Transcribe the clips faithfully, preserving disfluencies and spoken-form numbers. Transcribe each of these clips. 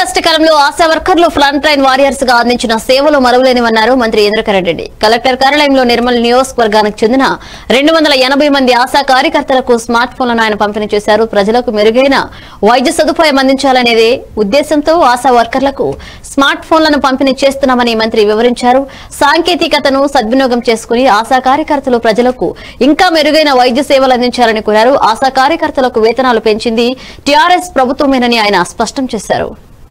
కష్టకాలంలో ఆశా వర్కర్లు front line warriors గా అందించిన సేవలు మరువలేనివన్నారు మంత్రి ఇంద్రకరణ్ రెడ్డి. కలెక్టర్ కార్యాలయంలో నిర్మల్ నియోజకవర్గానికి చెందిన రెండు వందల ఎనభై మంది ఆశా కార్యకర్తలకు స్మార్ట్ ఫోన్లను ఆయన పంపిణీ చేశారు. ప్రజలకు మెరుగైన వైద్య సదుపాయం అందించాలనేదే ఉద్దేశంతో ఆశా వర్కర్లకు స్మార్ట్ ఫోన్లను పంపిణీ చేస్తున్నామని మంత్రి వివరించారు. సాంకేతికతను సద్వినియోగం చేసుకుని ఆశా కార్యకర్తలు ప్రజలకు ఇంకా మెరుగైన వైద్య సేవలు అందించాలని కోరారు. ఆశా కార్యకర్తలకు వేతనాలు పెంచింది టీఆర్ఎస్ ప్రభుత్వమేనని ఆయన స్పష్టం చేశారు.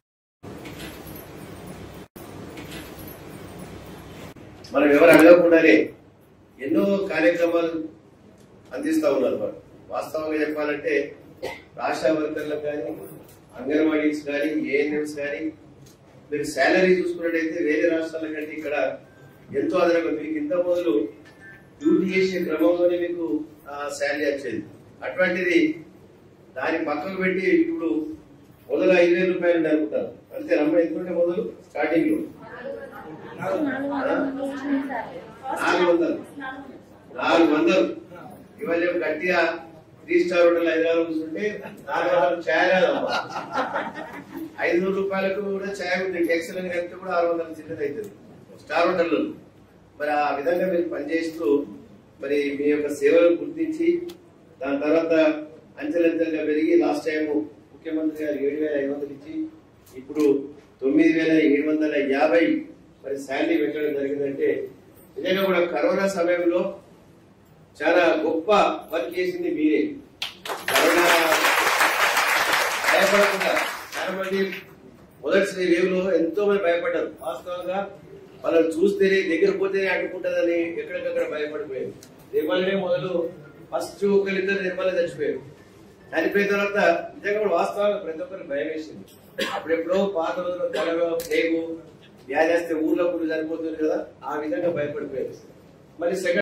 మనం ఎవరు అడగకుండానే ఎన్నో కార్యక్రమాలు అందిస్తా ఉన్నారు. మనం వాస్తవంగా చెప్పాలంటే ఆశా వర్కర్లకు కానీ, అంగన్వాడీస్ కానీ, ఏఎన్ఎంస్ కానీ మీరు శాలరీ చూసుకున్నట్టయితే వేరే రాష్ట్రాల కంటే ఇక్కడ ఎంతో అదనంగా మీకు ఇంత మొదలు డ్యూటీ చేసే క్రమంలోనే మీకు శాలరీ వచ్చేది. అటువంటిది దాన్ని పక్కకు పెట్టి ఇప్పుడు మొదలు ఐదు వేల రూపాయలు అనుకుంటారు. అంతే రమ్మ ఎందుకంటే మొదలు స్టార్టింగ్ లో నాలుగు వందలు నాలుగు వందలు ఇవాళ గట్టిగా త్రీ స్టార్ హోటల్ హైదరాబాద్ కూర్చుంటే నాలుగు వందలు ఛాయ్ ఐదు నూరు రూపాయలకు కూడా ఛాయ్ ఉంటుంది. ట్యాక్సీ అని కలిపితే కూడా ఆరు వందల చిన్నది అవుతుంది స్టార్ హోటల్లో. మరి ఆ విధంగా మీరు పనిచేస్తూ మరి మీ యొక్క సేవలు గుర్తించి దాని తర్వాత అంచెలంచెలుగా పెరిగి లాస్ట్ టైం ముఖ్యమంత్రి గారు ఏడు వేల ఐదు వందలు ఇచ్చి ఇప్పుడు తొమ్మిది వేల ఏడు వందల యాభై మరి శాలరీ పెట్టడం జరిగిందంటే నిజంగా కూడా కరోనా సమయంలో చాలా గొప్ప వర్క్ చేసింది మీరే. కరోనా భయపడకుండా చాలా మంది మొదటి వేవ్ లో ఎంతో మంది భయపడ్డారు. వాస్తవంగా వాళ్ళని చూస్తేనే దగ్గర పోతేనే అడ్డుకుంటుందని ఎక్కడికక్కడ భయపడిపోయారు. నిర్మలనే మొదలు ఫస్ట్ ఒకరిద్దరు నిర్మల చచ్చిపోయారు. చనిపోయిన తర్వాత నిజంగా కూడా వాస్తవంగా ప్రతి ఒక్కరికి భయం వేసింది. అప్పుడెప్పుడో పాత రోజుల్లో కలవ ప్లేగు వ్యాధి వస్తే ఊర్లో కూడా చనిపోతుంది కదా, ఆ విధంగా భయపడిపోయారు. మరి సెకండ్